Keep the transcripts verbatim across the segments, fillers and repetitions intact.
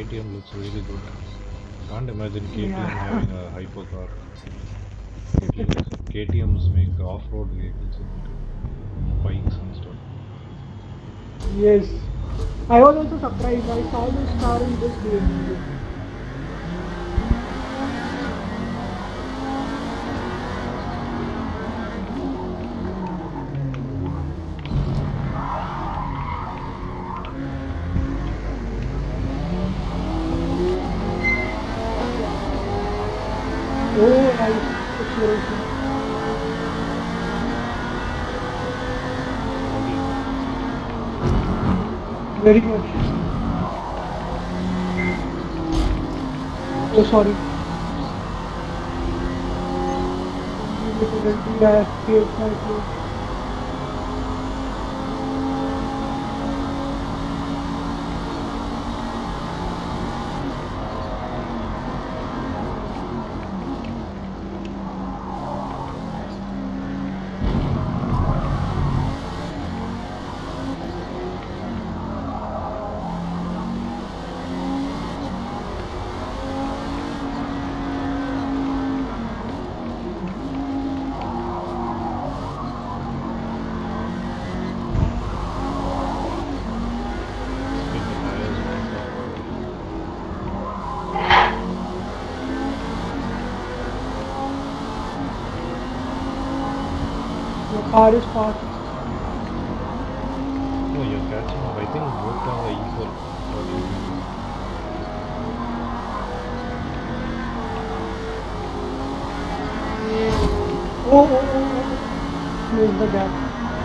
K T M looks really good. Can't imagine K T M Yeah. having a hypercar. Totally like K T Ms make off-road vehicles, isn't it? Bikes and stuff. Yes. I was also surprised. I saw this car in this game only. Oh, nice exploration. Buggy. Very much. Oh, sorry. Immediately I escaped my place. Spin the tires one forward. Your car is fast. No, you're catching up. I think both are equal according to me. Oh, oh, oh, oh. Close the gap.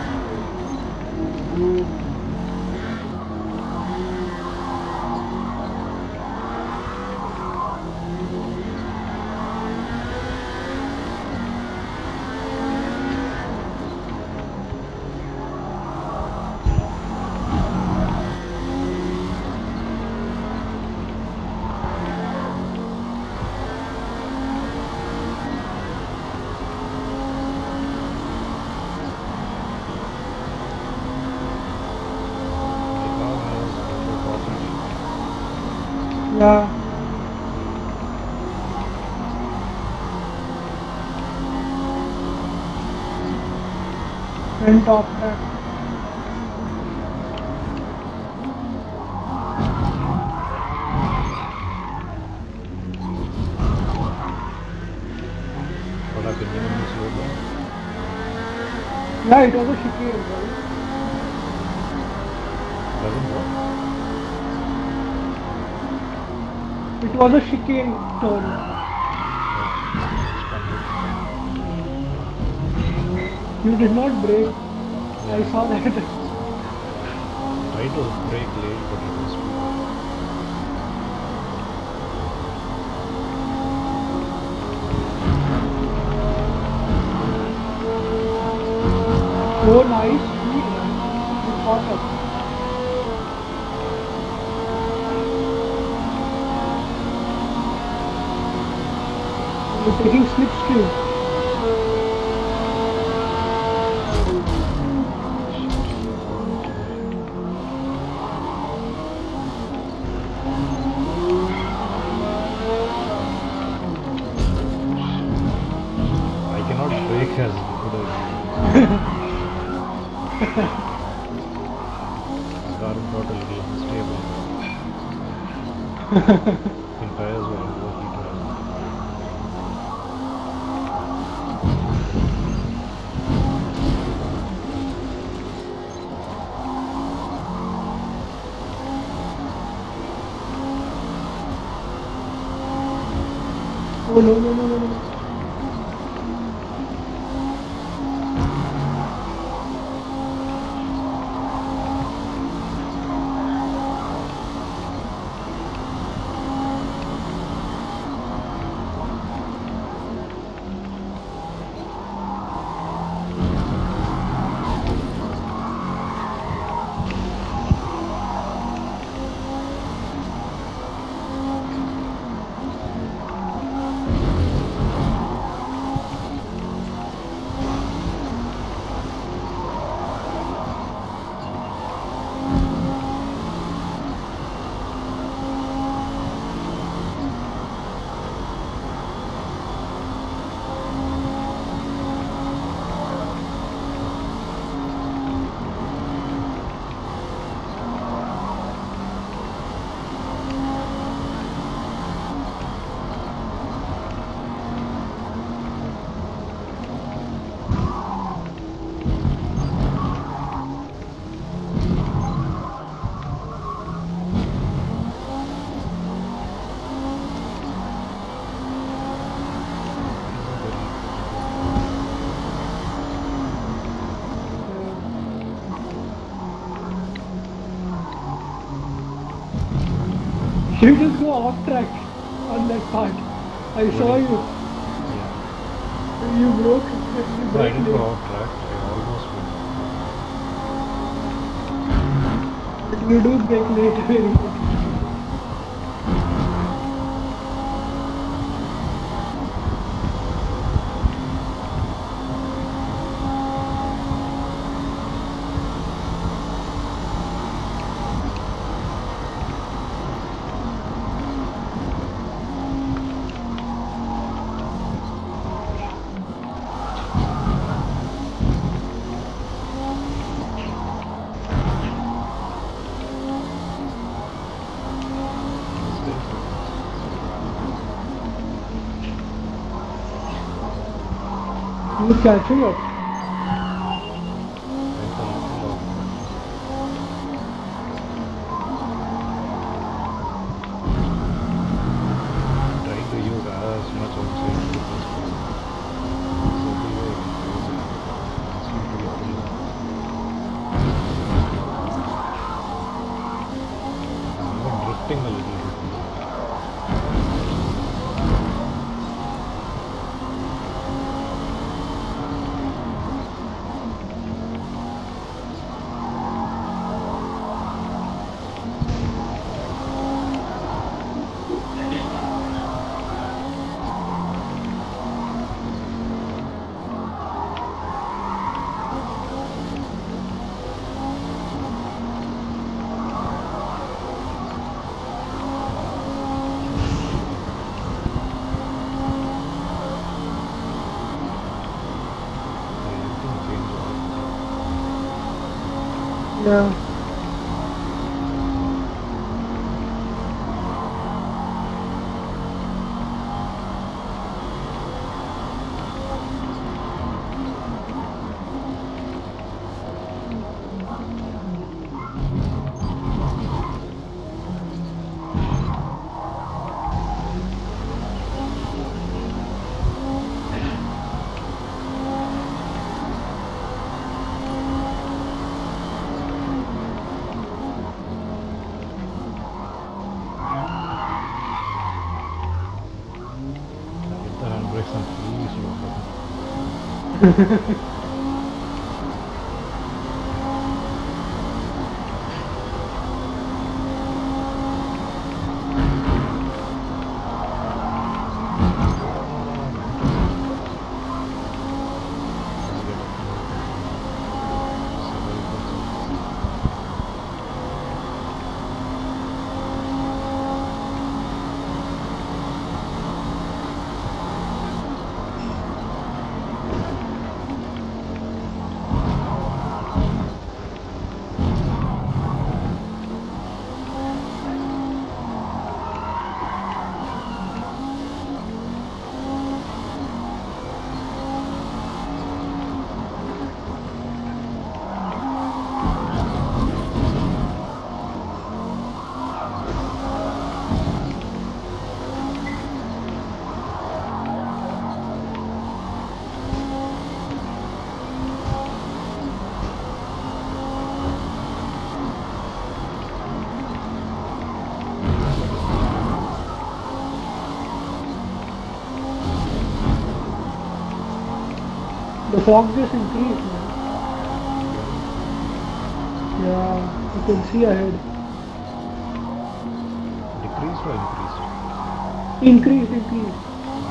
My car has better top speed. Yeah. And top track. What happened? Enemy slowed down? Yeah, it was a chicane, right? Doesn't what? It was a chicane turn. Oh, it's converting. You did not brake. I Yeah. saw that. I tried to brake late, but it was too late. Oh, nice speed, man. You caught up. You're taking slipstream. I cannot brake as good as you. My car got a little unstable now. I think tires were overheated or something. Oh, no, no, no, no, no. You just go off track on that part. I saw What? you. Yeah. You broke. You No, I broke didn't go late. off track. I almost went. You do break late very late. You catching up. Trying to use as much outside as possible. So the way I can use it. It's not really full. I'm even drifting a little bit. Everything changed a lot. Yeah. I hit the handbrakes and please slow down. The fog just increased, man. Yeah, you can see ahead. Decreased or increased? Increased, increased.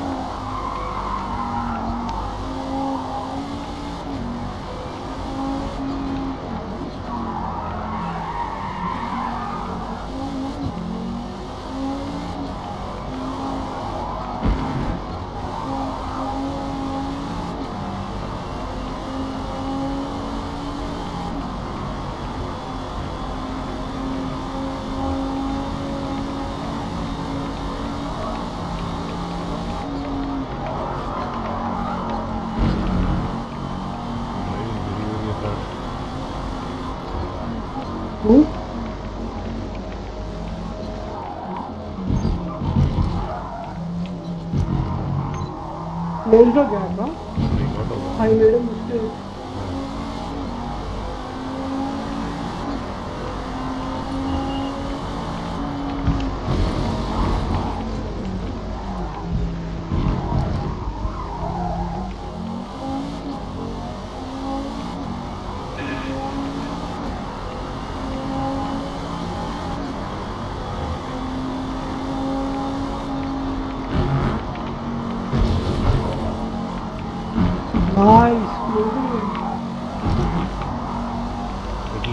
Driving very, very hard. Who? Closed the gap, huh? I got over. I made a mistake.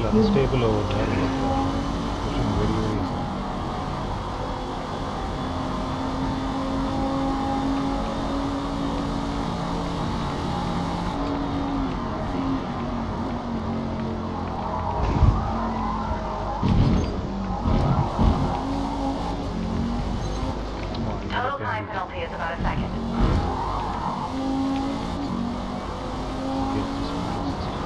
little unstable over there, but uh, pushing very, very hard. Come on, Total what time can penalty is about a second. we get this point system?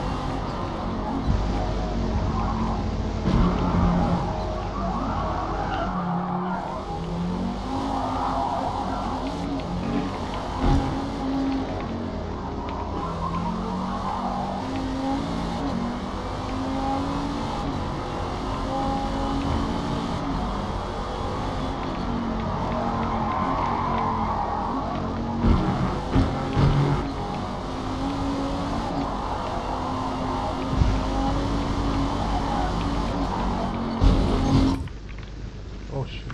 Oh shit.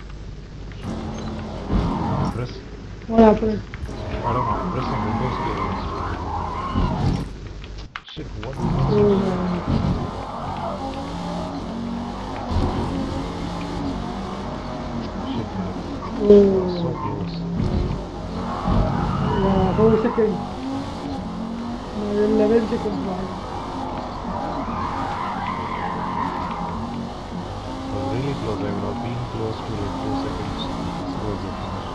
Press. What happened? I don't know, I'm pressing Windows key against it. Shit, what? Oh man. Shit, man. That was so Oh. close. Yeah, four seconds. No, eleven seconds man. It was really close. I would have been close to like two seconds towards the finish.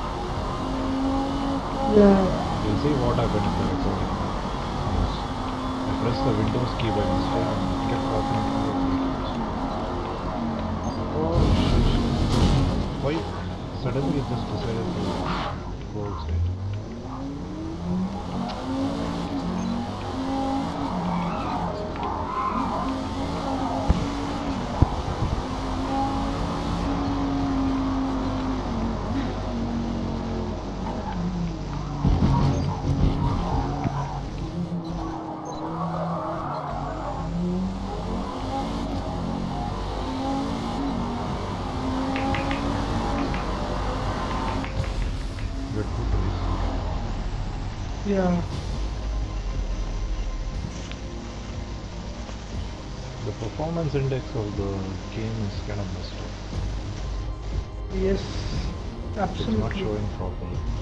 Yeah. You'll see what happened in the recording. Yes. I pressed the Windows key by mistake and it kept automatically updating. Oh shit. Why suddenly it just decided to go outside? Get good race. Yeah. The performance index of the game is kind of messed up. Yes. It's not Absolutely. showing properly.